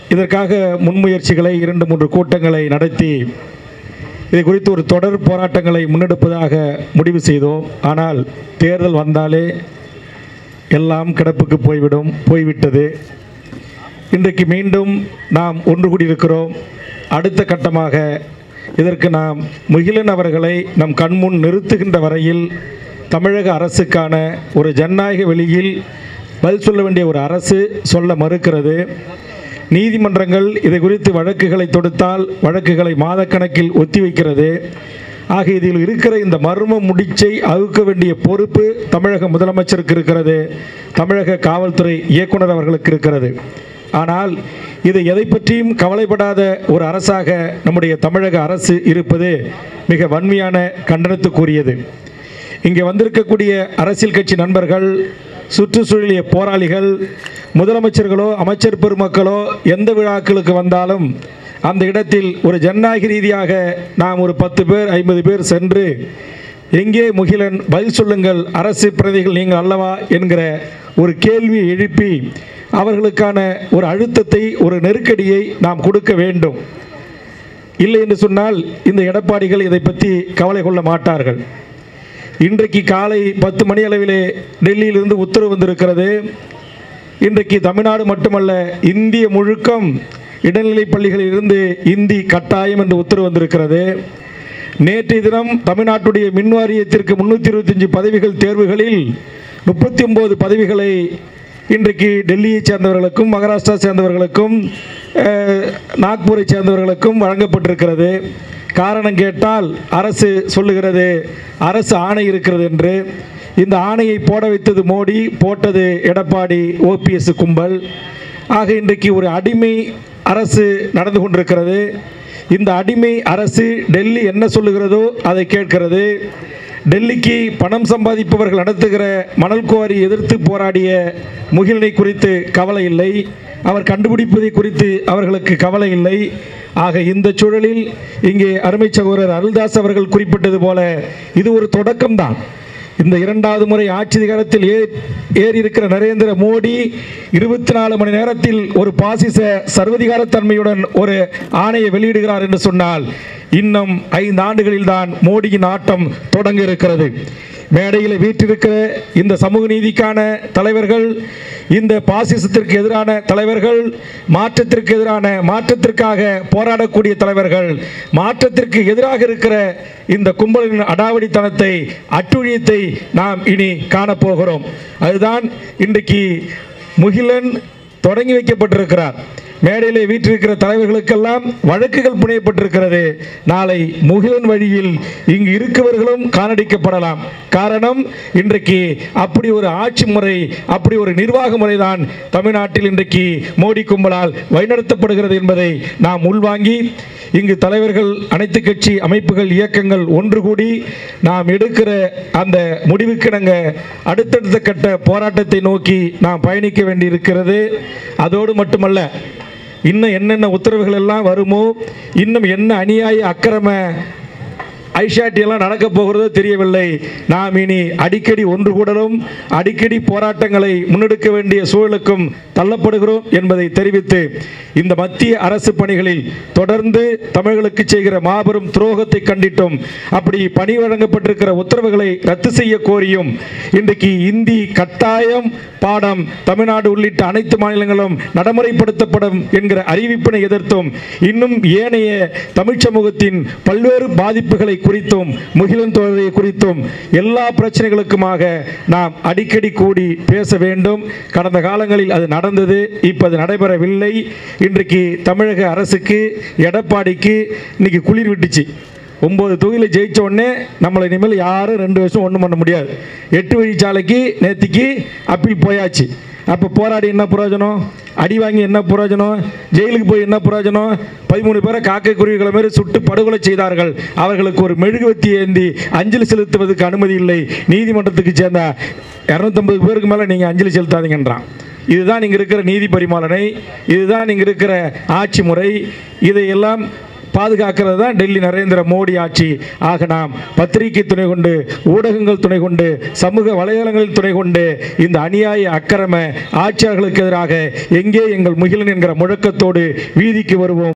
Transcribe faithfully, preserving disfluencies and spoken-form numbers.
இதற்காக முன்முயற்சிகளை இரண்டு மூன்று கூட்டங்களை நடத்தி இது குறித்து ஒரு தொடர் போராட்டங்களை முன்னெடுப்பதாக முடிவு செய்தோம். ஆனால் தேர்தல் வந்தாலே எல்லாம் கிடப்புக்கு போய்விடும் போய்விட்டது. இன்றைக்கு மீண்டும் நாம் ஒன்று கூடியிருக்கிறோம். அடுத்த கட்டமாக இதற்கு நாம் முகிலன் அவர்களை நம் கண்முன் நிறுத்துகின்ற வரையில் தமிழக அரசுக்கான ஒரு ஜனநாயக வெளியில் பதில் சொல்ல வேண்டிய ஒரு அரசு சொல்ல மறுக்கிறது. நீதிமன்றங்கள் இதை குறித்து வழக்குகளை தொடுத்தால் வழக்குகளை மாதக்கணக்கில் ஒத்திவைக்கிறது. ஆக இதில் இருக்கிற இந்த மர்ம முடிச்சை அவுக்க வேண்டிய பொறுப்பு தமிழக முதலமைச்சருக்கு இருக்கிறது, தமிழக காவல்துறை இயக்குனர் அவர்களுக்கு இருக்கிறது. ஆனால் இது எதை பற்றியும் கவலைப்படாத ஒரு அரசாக நம்முடைய தமிழக அரசு இருப்பது மிக வன்மையான கண்டனத்துக்குரியது. இங்கே வந்திருக்கக்கூடிய அரசியல் கட்சி நண்பர்கள், சுற்றுச்சூழலிய போராளிகள், முதலமைச்சர்களோ அமைச்சர் பெருமக்களோ எந்த விழாக்களுக்கு வந்தாலும் அந்த இடத்தில் ஒரு ஜனநாயக ரீதியாக நாம் ஒரு பத்து பேர் ஐம்பது பேர் சென்று எங்கே முகிலன் பதில் சொல்லுங்கள் அரசு பிரதிகள் நீங்கள் அல்லவா என்கிற ஒரு கேள்வியை எழுப்பி அவர்களுக்கான ஒரு அழுத்தத்தை ஒரு நெருக்கடியை நாம் கொடுக்க வேண்டும். இல்லை என்று சொன்னால் இந்த எடப்பாடிகள் இதை பற்றி கவலை கொள்ள மாட்டார்கள். இன்றைக்கு காலை பத்து மணி அளவிலே டெல்லியிலிருந்து உத்தரவு வந்திருக்கிறது. இன்றைக்கு தமிழ்நாடு மட்டுமல்ல இந்திய முழுக்கம் இடைநிலைப் பள்ளிகளில் இருந்து இந்தி கட்டாயம் என்று உத்தரவு வந்திருக்கிறது. நேற்றைய தினம் தமிழ்நாட்டுடைய மின் வாரியத்திற்கு முன்னூற்றி இருபத்தஞ்சு பதவிகள் தேர்வுகளில் முப்பத்தி ஒன்பது பதவிகளை இன்றைக்கு டெல்லியை சேர்ந்தவர்களுக்கும் மகாராஷ்டிரா சேர்ந்தவர்களுக்கும் நாக்பூரை சேர்ந்தவர்களுக்கும் வழங்கப்பட்டிருக்கிறது. காரணம் கேட்டால் அரசு சொல்லுகிறது அரசு ஆணை இருக்கிறது என்று. இந்த ஆணையை போட வைத்தது மோடி, போட்டது எடப்பாடி ஓபிஎஸ் கும்பல். ஆக இன்றைக்கு ஒரு அடிமை அரசு நடந்து கொண்டிருக்கிறது. இந்த அடிமை அரசு டெல்லி என்ன சொல்லுகிறதோ அதை கேட்கிறது. டெல்லிக்கு பணம் சம்பாதிப்பவர்கள் நடத்துகிற மணல் குவாரி எதிர்த்து போராடிய முகிலனை குறித்து கவலை இல்லை, அவர் கண்டுபிடிப்பதை குறித்து அவர்களுக்கு கவலை இல்லை. ஆக இந்த சூழலில் இங்கே அருமை சகோதரர் அருள்தாஸ் அவர்கள் குறிப்பிட்டது போல இது ஒரு தொடக்கம்தான். இந்த இரண்டாவது முறை ஆட்சி அதிகாரத்தில் ஏ ஏறி இருக்கிற நரேந்திர மோடி இருபத்தி நாலு மணி நேரத்தில் ஒரு பாசிச சர்வதிகாரத்தன்மையுடன் ஒரு ஆணையை வெளியிடுகிறார் என்று சொன்னால் இன்னும் ஐந்து ஆண்டுகளில் தான் மோடியின் ஆட்டம் தொடங்க இருக்கிறது. மேடையில் வீற்றிருக்கிற இந்த சமூக நீதிக்கான தலைவர்கள், இந்த பாசிசத்திற்கு எதிரான தலைவர்கள், மாற்றத்திற்கு எதிரான மாற்றத்திற்காக போராடக்கூடிய தலைவர்கள், மாற்றத்திற்கு எதிராக இருக்கிற இந்த கும்பலின் அடாவடித்தனத்தை அட்டுழியத்தை நாம் இனி காணப்போகிறோம். அதுதான் இன்றைக்கு முகிலன் தொடங்கி வைக்கப்பட்டிருக்கிறார். மேடையிலே வீற்றிருக்கிற தலைவர்களுக்கெல்லாம் வழக்குகள் புனையப்பட்டிருக்கிறது. நாளை முகிலன் வழியில் இங்கு இருக்கவர்களும் காணடிக்கப்படலாம். காரணம் இன்றைக்கு அப்படி ஒரு ஆட்சி முறை, அப்படி ஒரு நிர்வாக முறைதான் தமிழ்நாட்டில் இன்றைக்கு மோடி கும்பலால் வழிநடத்தப்படுகிறது என்பதை நாம் உள்வாங்கி இங்கு தலைவர்கள், அனைத்து கட்சி அமைப்புகள், இயக்கங்கள் ஒன்று கூடி நாம் எடுக்கிற அந்த முடிவுக்கிணங்க அடுத்தடுத்த கட்ட போராட்டத்தை நோக்கி நாம் பயணிக்க வேண்டியிருக்கிறது. அதோடு மட்டுமல்ல, இன்னும் என்னென்ன உத்தரவுகள் எல்லாம் வருமோ, இன்னும் என்ன அநியாய அக்கிரம ஐஷாட்டியெல்லாம் நடக்க போகிறதோ தெரியவில்லை. நாம் இனி அடிக்கடி ஒன்று கூடலும் அடிக்கடி போராட்டங்களை முன்னெடுக்க வேண்டிய சூழலுக்கும் தள்ளப்படுகிறோம் என்பதை தெரிவித்து இந்த மத்திய அரசு பணிகளில் தொடர்ந்து தமிழர்களுக்கு செய்கிற மாபெரும் துரோகத்தை கண்டிட்டும், அப்படி பணி வழங்கப்பட்டிருக்கிற உத்தரவுகளை ரத்து செய்ய கோரியும், இன்றைக்கு இந்தி கட்டாயம் பாடம் தமிழ்நாடு உள்ளிட்ட அனைத்து மாநிலங்களும் நடைமுறைப்படுத்தப்படும் என்கிற அறிவிப்பினை எதிர்த்தும், இன்னும் ஏனைய தமிழ் சமூகத்தின் பல்வேறு பாதிப்புகளை குறித்தும் முகிலன் தோழரை குறித்தும் எல்லா பிரச்சனைகளுக்குமாக நாம் அடிக்கடி கூடி பேச வேண்டும். கடந்த காலங்களில் அது நடந்தது, இப்ப அது நடைபெறவில்லை. இன்றைக்கு தமிழக அரசுக்கு, எடப்பாடிக்கு இன்னைக்கு குளிர் விட்டுச்சு. ஒன்பது தொகுதியில் ஜெயிச்ச உடனே நம்மளை இனிமேல் யாரும் ரெண்டு வருஷம் ஒன்றும் பண்ண முடியாது. எட்டு வழிச்சாலைக்கு நேற்றுக்கு அப்பீல் போயாச்சு. அப்போ போராடி என்ன பிரயோஜனம்? அடி வாங்கி என்ன பிரயோஜனம்? ஜெயிலுக்கு போய் என்ன பிரயோஜனம்? பதிமூணு பேரை காக்கை குருவிகளை மாதிரி சுட்டு படுகொலை செய்தார்கள். அவர்களுக்கு ஒரு மெழுகுவத்தி ஏந்தி அஞ்சலி செலுத்துவதற்கு அனுமதி இல்லை. நீதிமன்றத்துக்கு சேர்ந்த இரநூத்தம்பது பேருக்கு மேலே நீங்கள் அஞ்சலி செலுத்தாதீங்கன்றான். இதுதான் இங்கே இருக்கிற நீதி பரிமாலனை, இதுதான் இங்கே இருக்கிற ஆட்சி முறை. இதையெல்லாம் பாதுகாக்கிறது தான் டெல்லி நரேந்திர மோடி ஆட்சி. ஆக நாம் பத்திரிகை துணை கொண்டு, ஊடகங்கள் துணை கொண்டு, சமூக வலைதளங்களின் துணை கொண்டு இந்த அநியாய அக்கிரம ஆட்சியாளர்களுக்கு எதிராக எங்கே எங்கள் முகிலன் என்கிற முழக்கத்தோடு வீதிக்கு வருவோம்.